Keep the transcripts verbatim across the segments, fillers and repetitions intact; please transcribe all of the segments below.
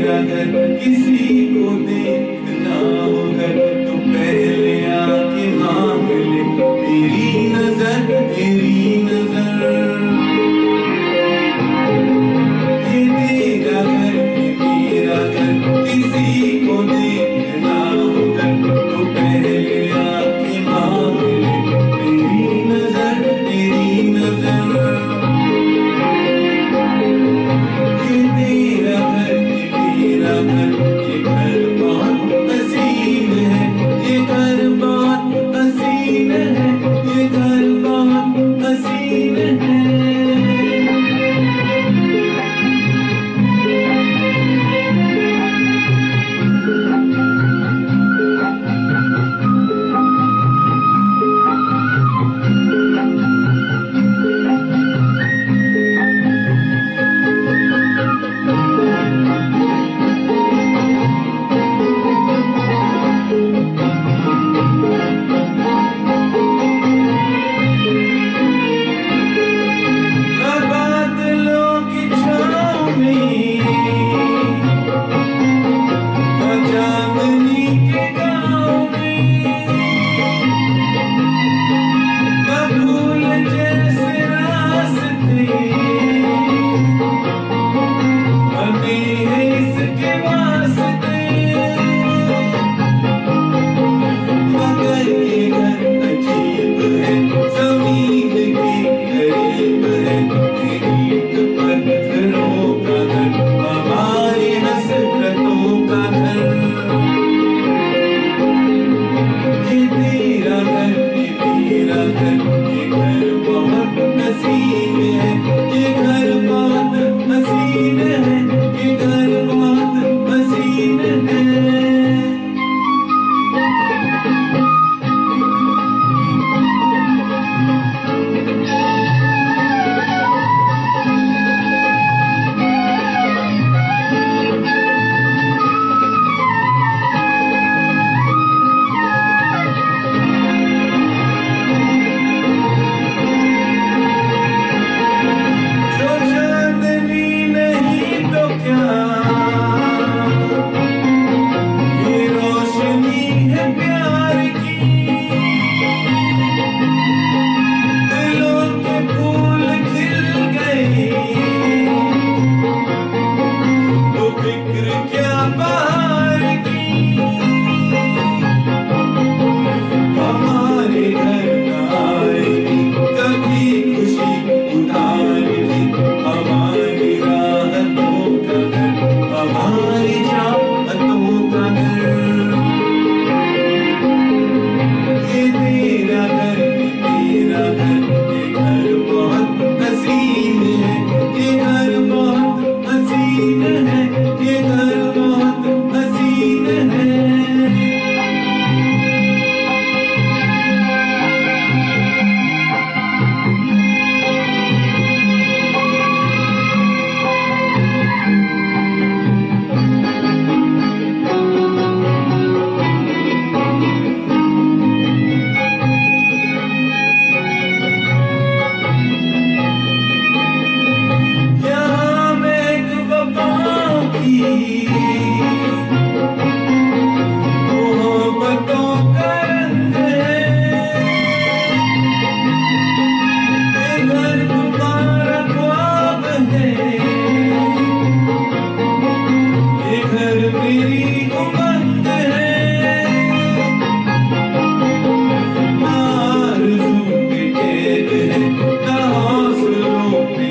तेरा घर किसी को देखना हो घर तो पहले आके मांग ले मेरी नजर मेरी नजर। ये तेरा घर ये मेरा घर किसी को देखना हो घर तो पहले आके मांग ले मेरी नजर मेरी नजर। ये तेरा घर ये मेरा घर ये घर बहुत हसीन है ये घर बहुत हसीन है ये घर बहुत हसीन है।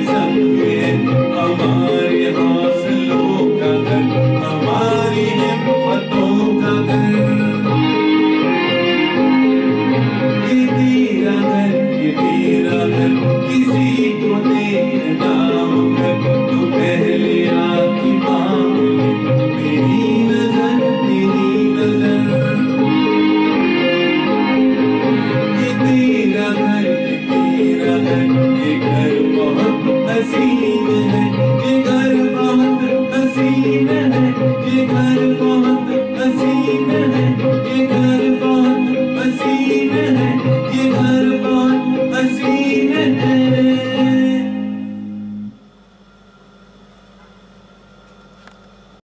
हमारी हौसलों का घर हमारी हिम्मत